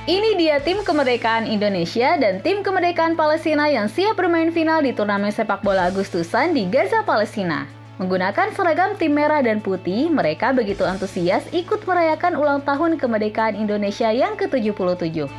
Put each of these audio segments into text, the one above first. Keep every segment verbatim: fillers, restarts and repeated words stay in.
Ini dia tim kemerdekaan Indonesia dan tim kemerdekaan Palestina yang siap bermain final di turnamen sepak bola Agustusan di Gaza, Palestina. Menggunakan seragam tim merah dan putih, mereka begitu antusias ikut merayakan ulang tahun kemerdekaan Indonesia yang ke tujuh puluh tujuh.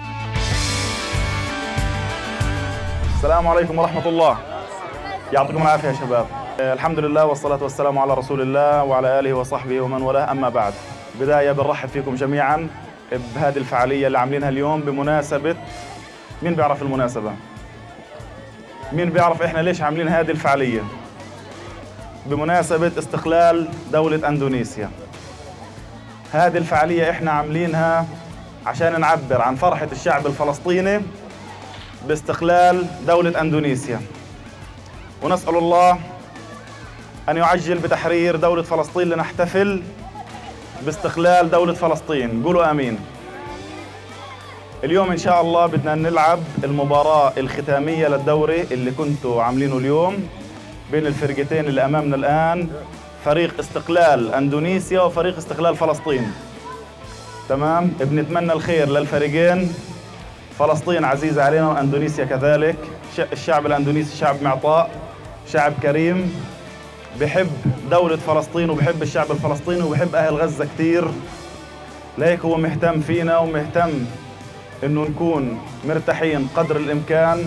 Assalamualaikum warahmatullah. Ya'tikum al-afiyah syabab. Alhamdulillah wassalatu wassalamu ala Rasulillah wa ala alihi wa sahbihi wa man walah, amma ba'd. بداية بنرحب فيكم جميعا بهذه الفعالية اللي عاملينها اليوم بمناسبة، مين بيعرف المناسبة؟ مين بيعرف احنا ليش عاملين هذه الفعالية؟ بمناسبة استقلال دولة اندونيسيا. هذه الفعالية احنا عاملينها عشان نعبر عن فرحة الشعب الفلسطيني باستقلال دولة اندونيسيا، ونسأل الله أن يعجل بتحرير دولة فلسطين لنحتفل باستقلال دولة فلسطين. قولوا آمين. اليوم إن شاء الله بدنا نلعب المباراة الختامية للدوري اللي كنتوا عاملينه اليوم بين الفرقتين اللي أمامنا الآن، فريق استقلال أندونيسيا وفريق استقلال فلسطين. تمام؟ بنتمنى الخير للفريقين. فلسطين عزيزة علينا وأندونيسيا كذلك. الشعب الأندونيسي شعب معطاء، شعب كريم، بحب دولة فلسطين وبحب الشعب الفلسطيني وبحب أهل غزة كتير، لهيك هو مهتم فينا ومهتم إنه نكون مرتاحين قدر الإمكان.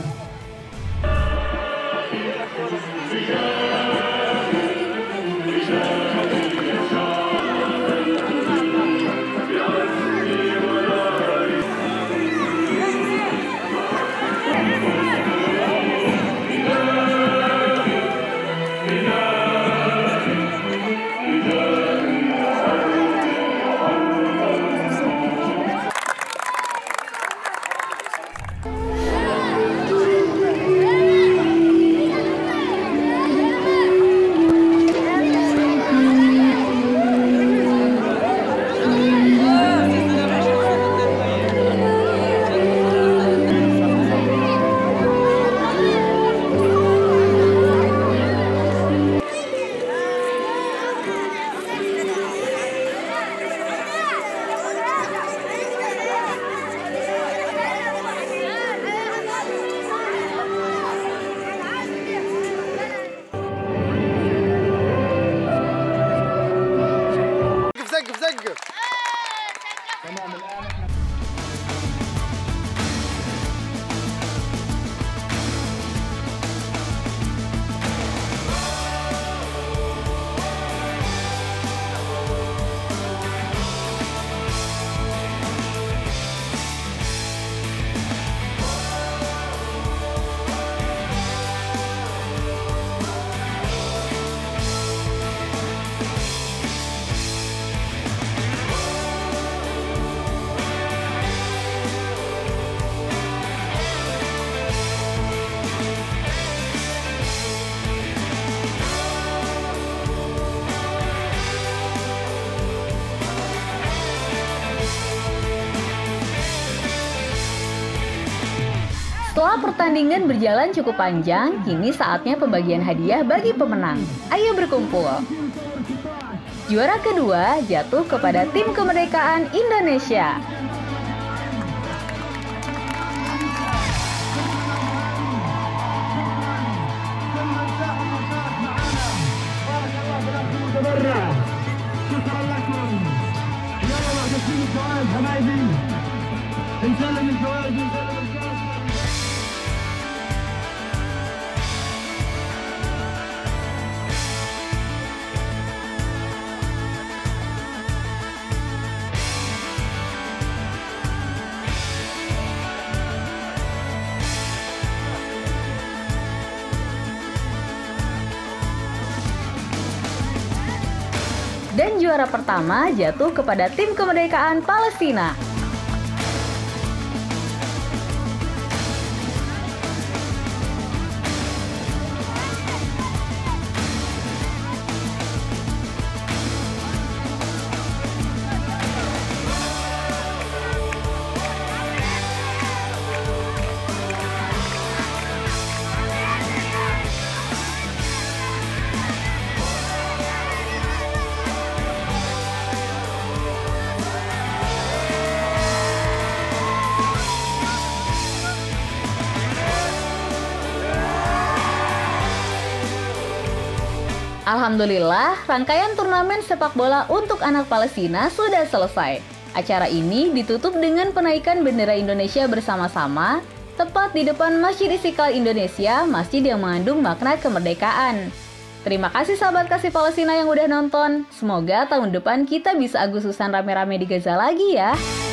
Setelah pertandingan berjalan cukup panjang, kini saatnya pembagian hadiah bagi pemenang. Ayo berkumpul. Juara kedua jatuh kepada tim kemerdekaan Indonesia. Dan juara pertama jatuh kepada tim kemerdekaan Palestina. Alhamdulillah, rangkaian turnamen sepak bola untuk anak Palestina sudah selesai. Acara ini ditutup dengan penaikan bendera Indonesia bersama-sama, tepat di depan Masjid Istiqlal Indonesia, masjid yang mengandung makna kemerdekaan. Terima kasih sahabat kasih Palestina yang udah nonton. Semoga tahun depan kita bisa Agustusan rame-rame di Gaza lagi ya.